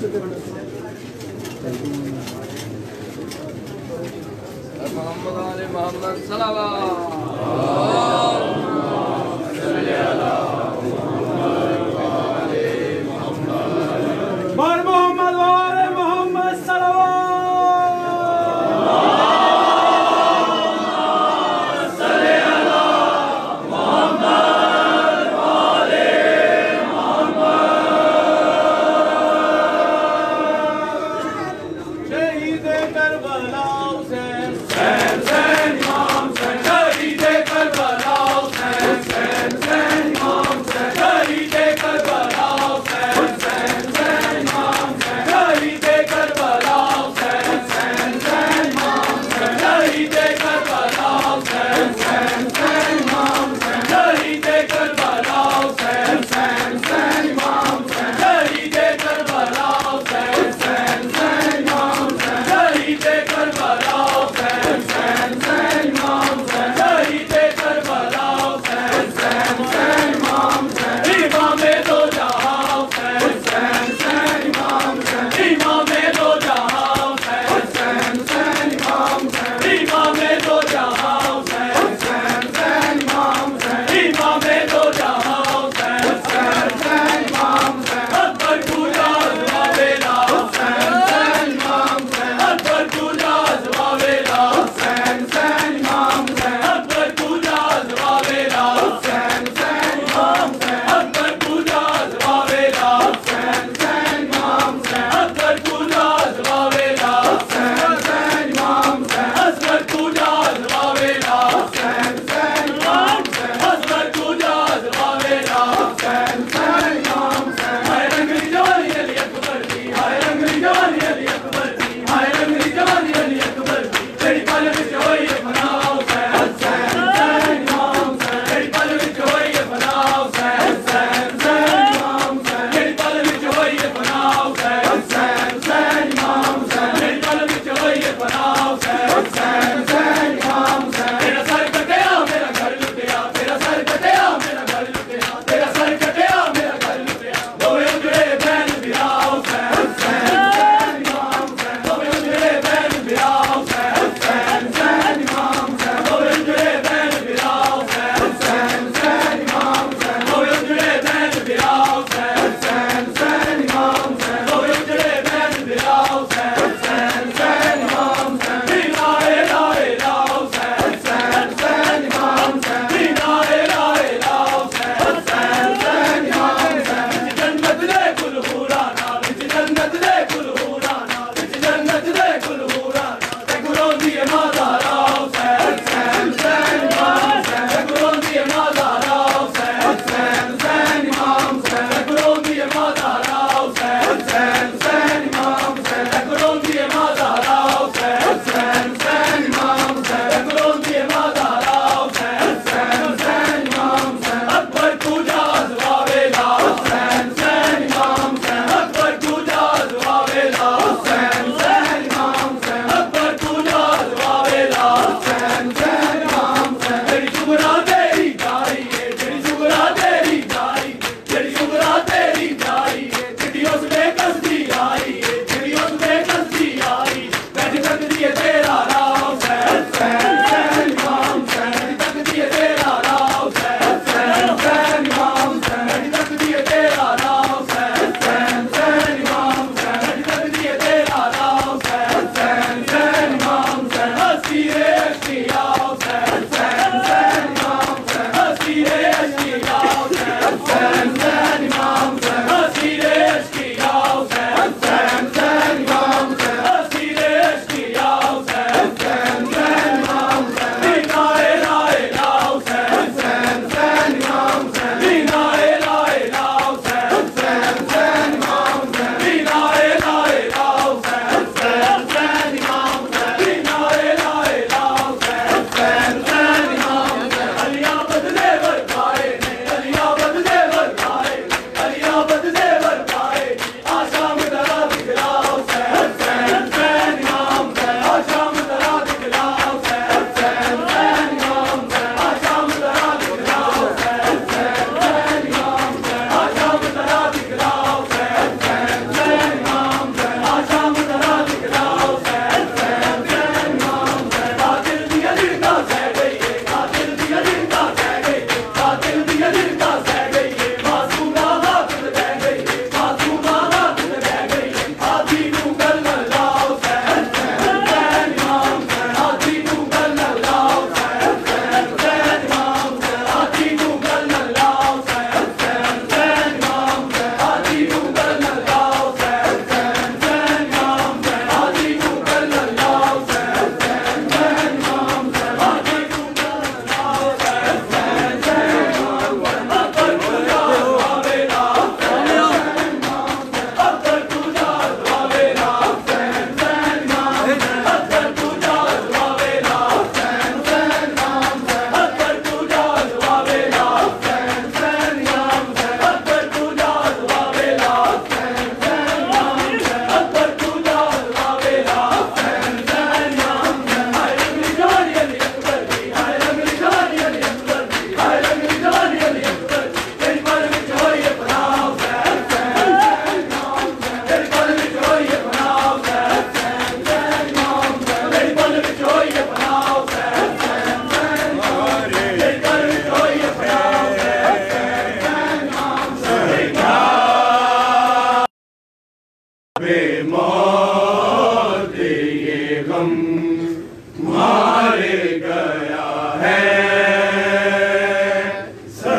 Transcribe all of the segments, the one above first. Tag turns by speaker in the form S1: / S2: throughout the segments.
S1: मोहम्मद सल्लल्लाहु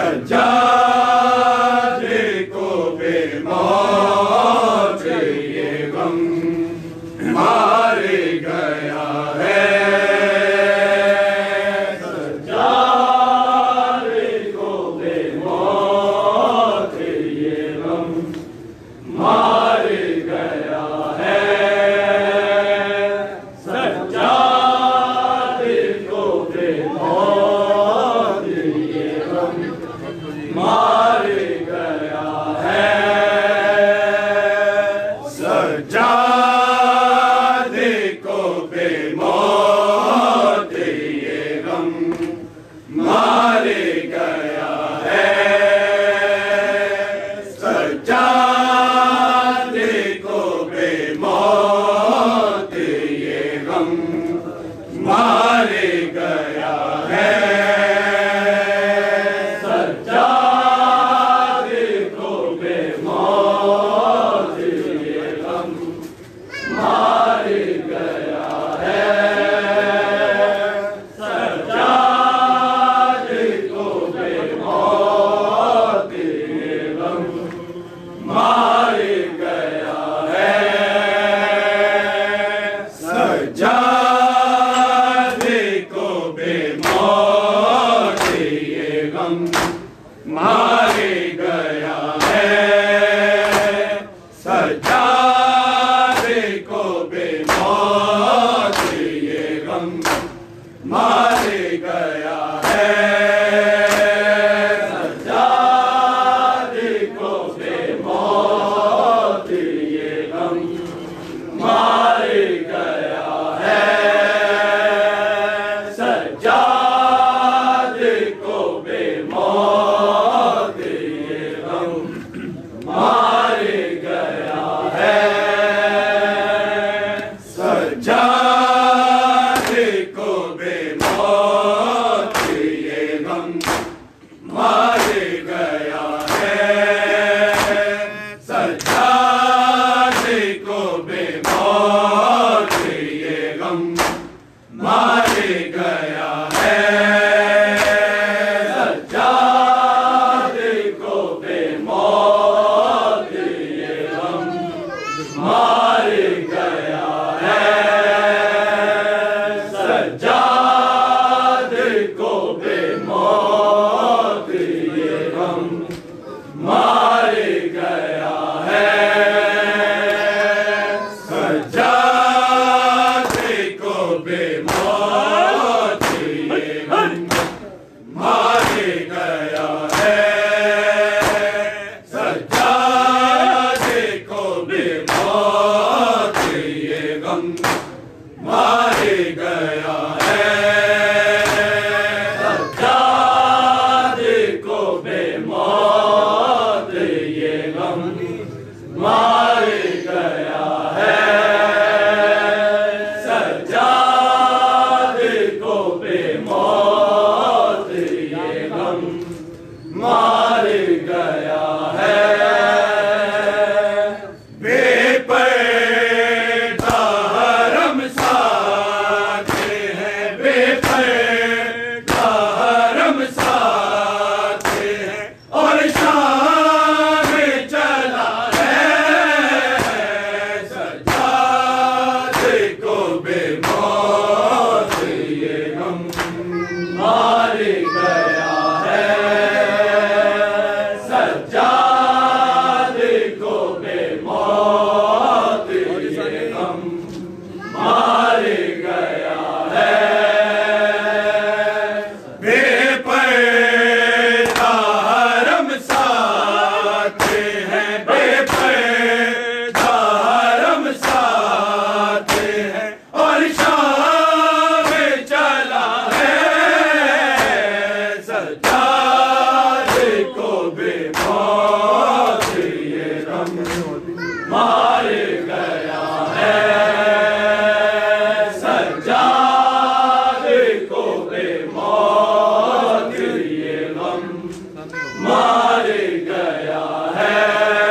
S2: सज्जादे को बेमौत ये गम मार गया है। सज्जादे को बेमौत ये गम मार गया है। सज्जादे को बेमौत ये गम मार गया है। सज्जादे को बेमौत ये गम मार गया है। सज्जादे को बेमौत ये गम मार गया है। सज्जादे को बेमौत ये गम मार गया है। सज्जादे को बेमौत ये गम मार गया है। सज्जादे को बेमौत ये गम मार गया है। सज्जादे को बेमौत ये गम मार गया है। सज्जादे को बेमौत ये गम मार गया है। सज्जादे को बेमौत ये गम मार गया है। सज्जादे को बेमौत ये गम मार गया है। सज्जादे को बेमौत ये गम मार गया है। सज्जादे को बेमौत ये गम मार गया है। सज्जादे को बेमौत ये गम मार गया है। सज्जादे को बेमौत ये गम मार गया है। सज्जादे को बेमौत ये गम मार गया है। सज्जादे को बेमौत ये गम मार गया है। सज्जादे को बेमौत ये गम मार गया है। बेपर्दा हरम साथे हैं। बेपर्दा हरम साथे हैं और शाम चला है। सज्जादे को बेमौत ये गम मार गया है। सज्जादे को बेमौत ये गम मार गया है। बेपर्दा हरम साथे हैं। बेपर्दा हरम साथे हैं और शाम चला है। सज्जादे को बेमौत ये गम मार गया है। सज्जादे को बेमौत ये गम मार गया है।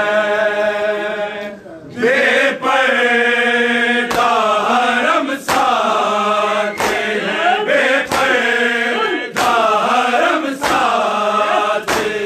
S2: बेपर्दा हरम साथे हैं। बेपर्दा हरम साथे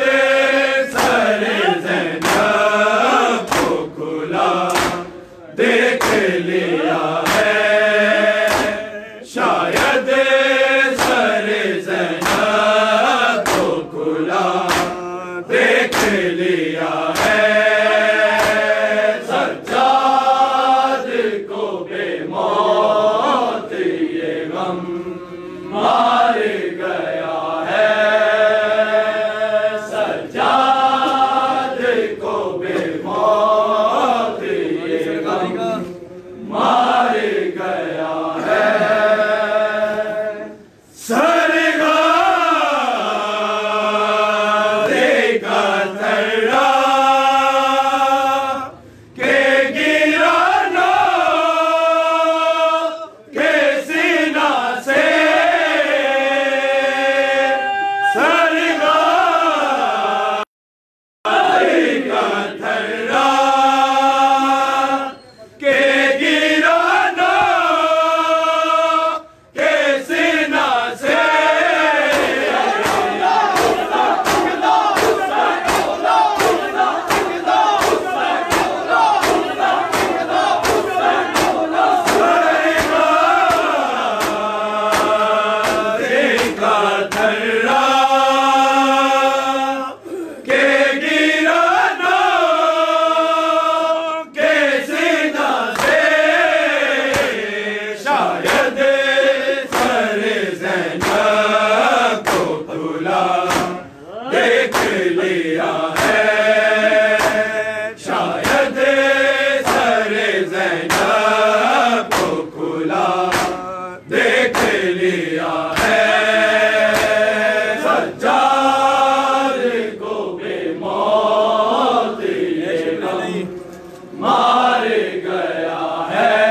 S2: सर ज़ैनब को खुला देख लिया है, शायद सर ज़ैनब को खुला देख लिया है। सज्जाद को बेमौत ये गम मार गया है, सज्जाद को बेमौत ये गम मार गया है। सरगाज़े का थर्रा के गिराना के सीना से, सरगाज़े का थर्रा के गिराना के सीना से, का थर्रा के गिराना के सीना से, शायद सर ज़ैनब को खुला देख लिया है, शायद सर ज़ैनब को खुला देख लिया है। सज्जाद को बेमौत ये गम मार गया है,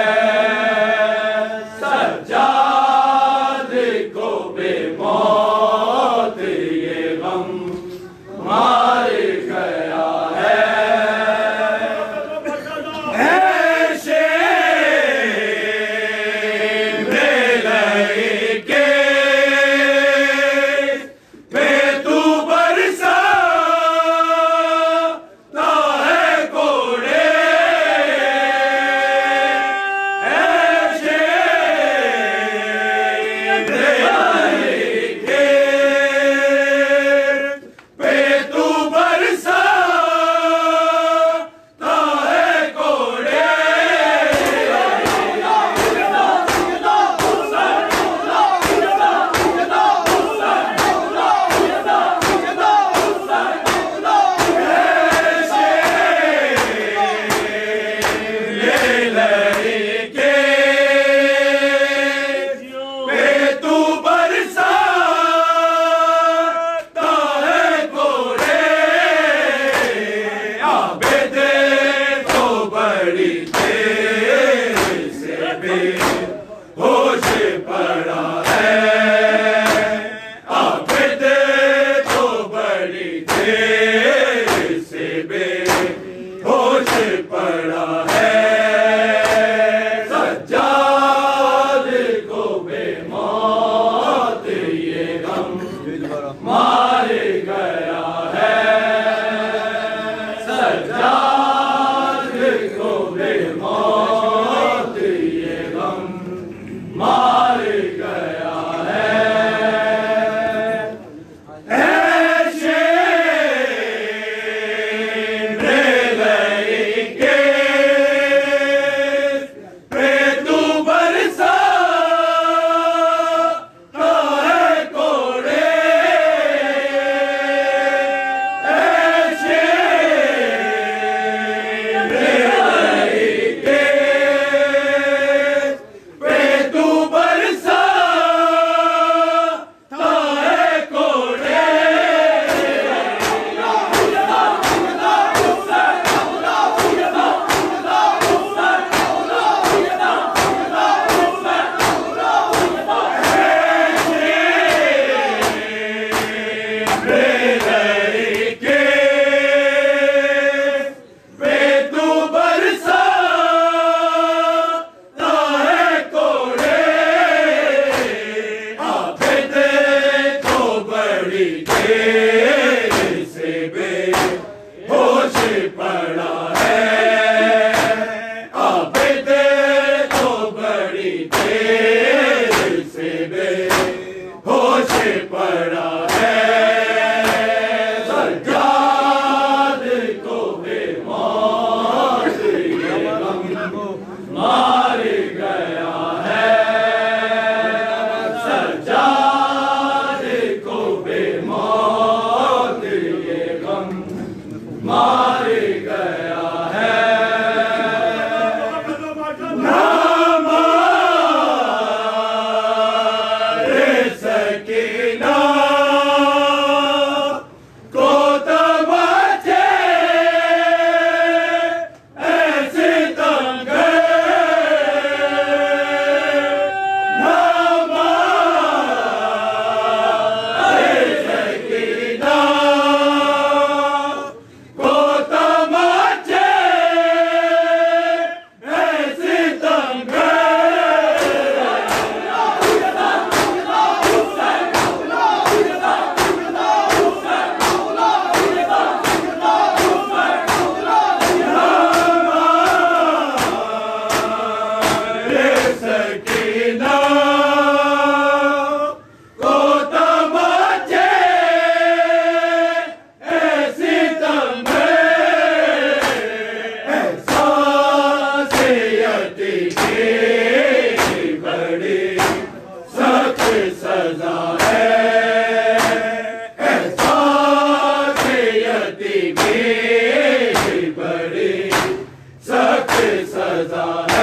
S2: सज्जाद को बेमौत ये गम मार गया। मार गया है। ना मारे सकीना को तो बचे ऐसे तंग, ना मारे सकीना को तो बचे ऐसे तंग। सकीना को तो बचे ऐसी तंग, एहसास यतीमी की बड़ी सख्त सजा है। एहसास यतीमी की बड़ी सख्त सजा है।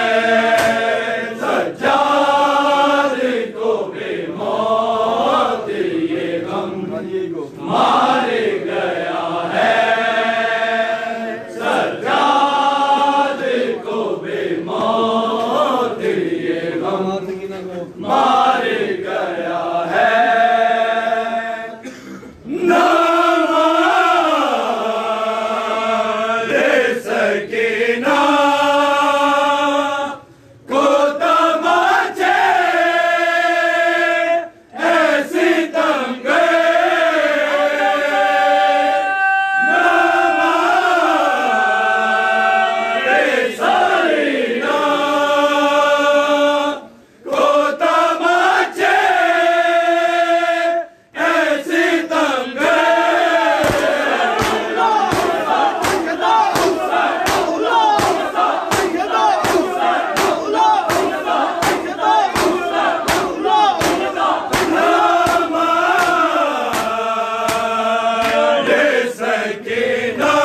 S2: सज्जाद को बेमौत ये गम मार गया है। सज्जाद को बेमौत ये गम मार गया है। ना मारे सकीना को तो बचे ऐसी तंग, ना मारे सकीना को तो बचे ऐसी तंग। सकीना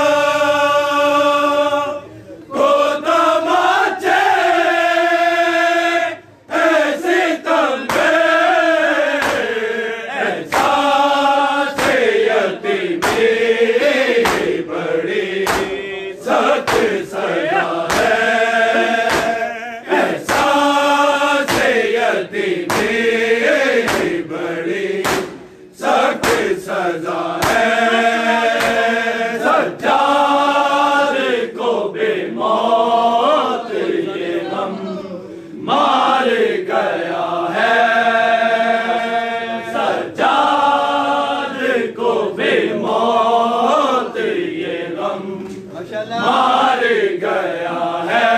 S2: को तो बचे ऐसी तंग, एहसास यतीमी की बड़ी सख्त सजा है। एहसास यतीमी की बड़ी सख्त सजा है। सज्जाद को बेमौत ये गम मार गया है। सज्जाद को बेमौत ये गम मार गया है।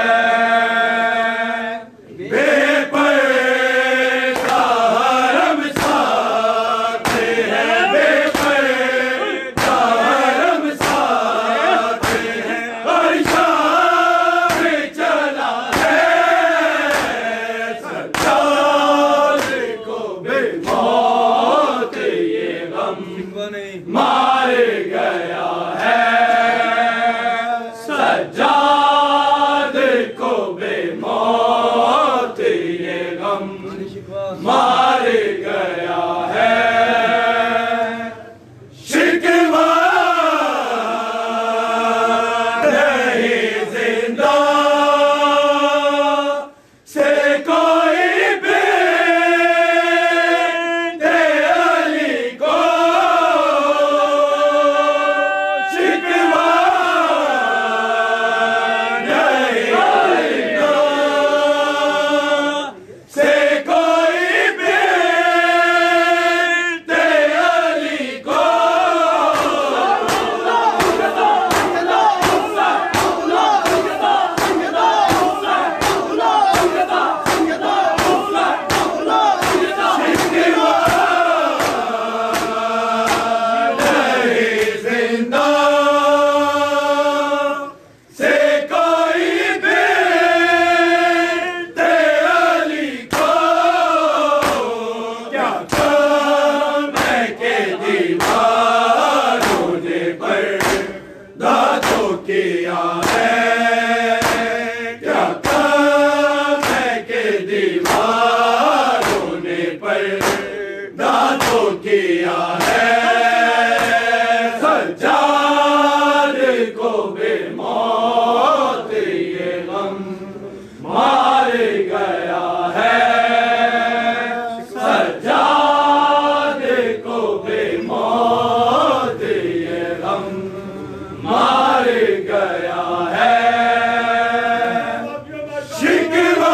S2: बेपर्दा हरम साथ है, बेपर्दा हरम साथ है, और शाम चला है। सज्जाद को बेमौत ये गम मार गया है। सज्जाद को बेमौत ये गम मार गया है। सज्जाद को बेमौत ये गम मार गया है। शिकवा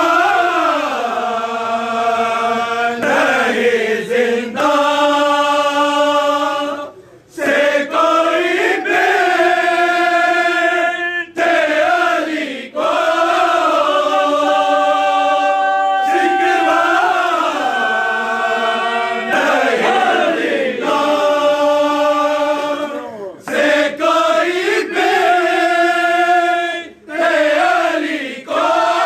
S2: नहीं जिंदा से कोई बेटे अली को। शिकवा नहीं जिंदा से कोई बेटे अली को।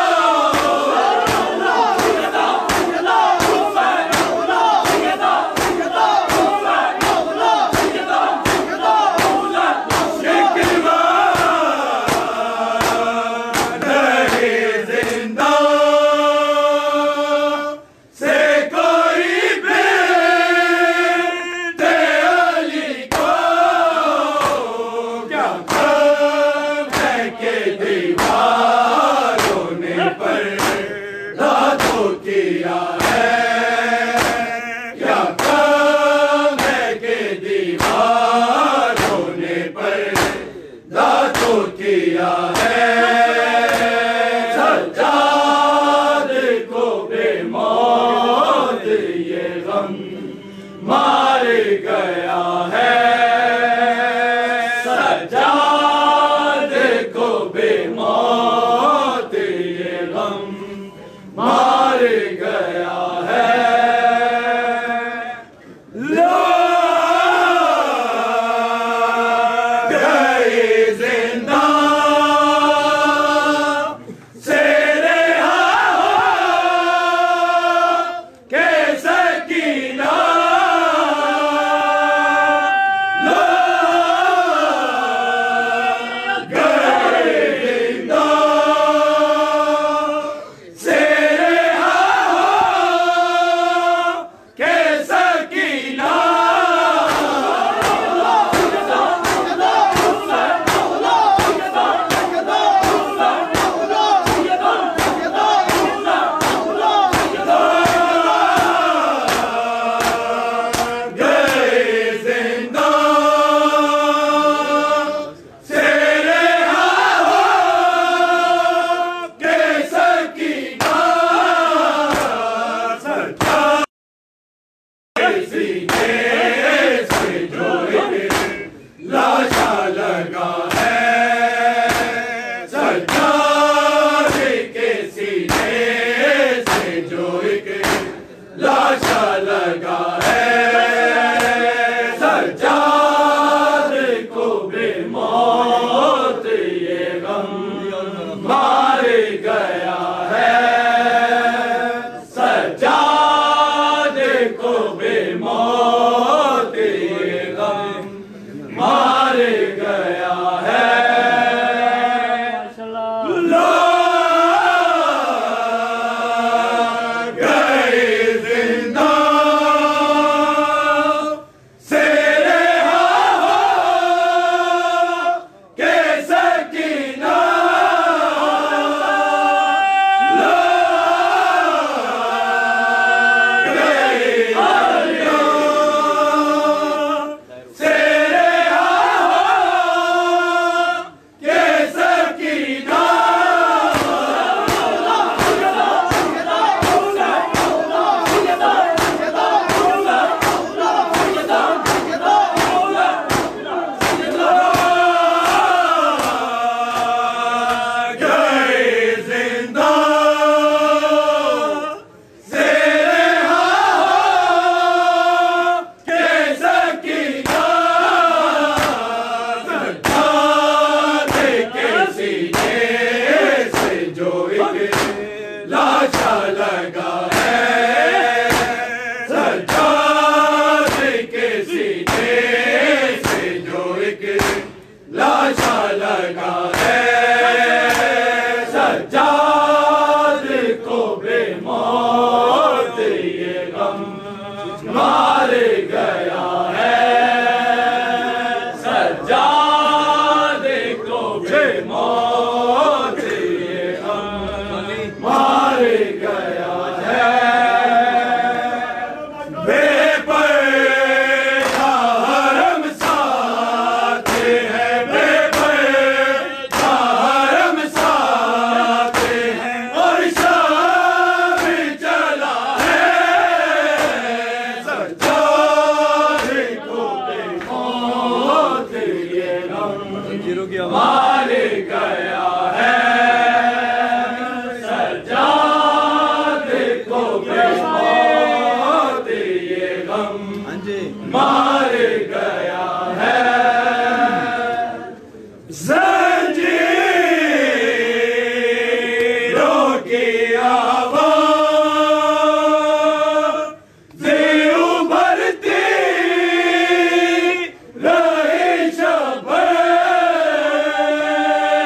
S2: दीवारों ने पर्दा तो किया है। क्या काम है कि दीवारों ने पर्दा तो किया है। सज्जाद को बेमौत ये गम मार गया है। सज्जाद को बेमौत ये गम मार गया है। लोग गए जिंदा सज्जादे को भी मौत ये मार गया है। बेपर्दा हरम साथे है, बेपर्दा हरम साथे है, और शाम चला है। सज्जादे को भी मौत ये मार गया है। सज्जादे को भी मौत ये गम मार गया है। जंजीरों की आवाज़ से उभरती रही शब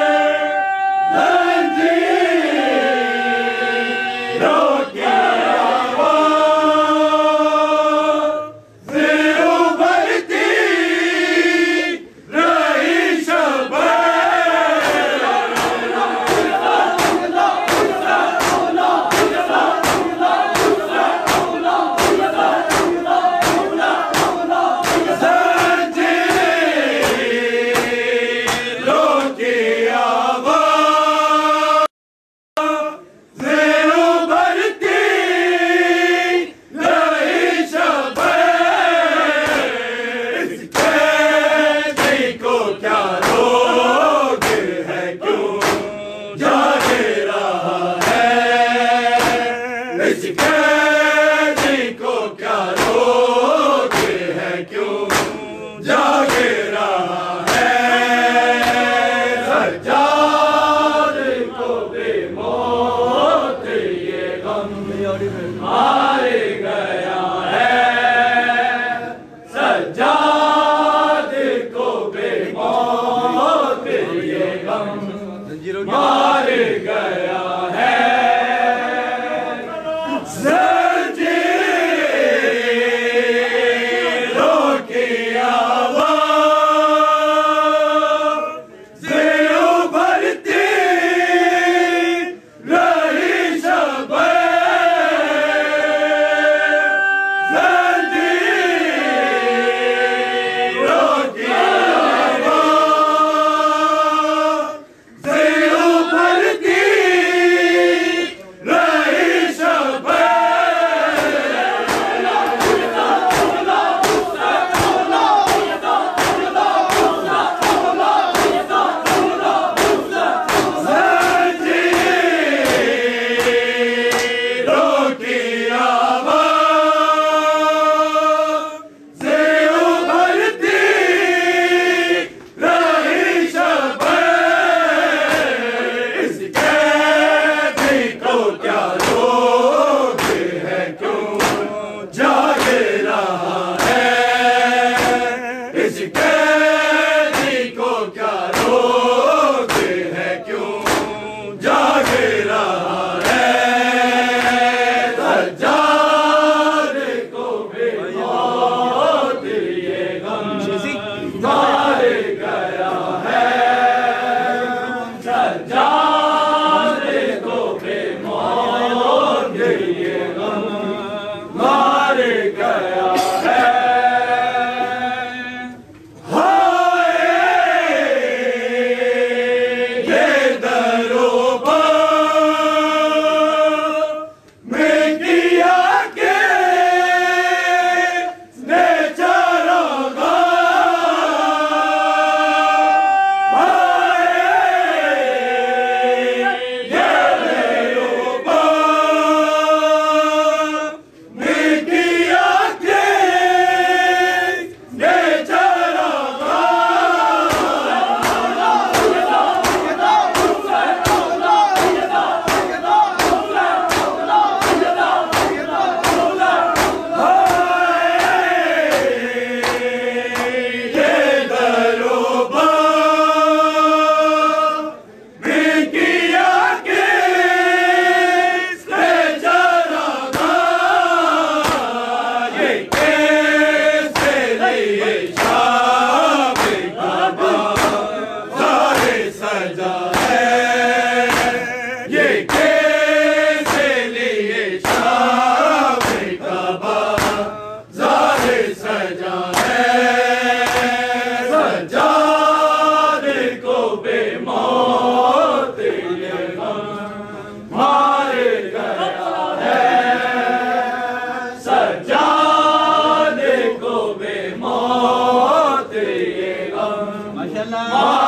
S2: सलाम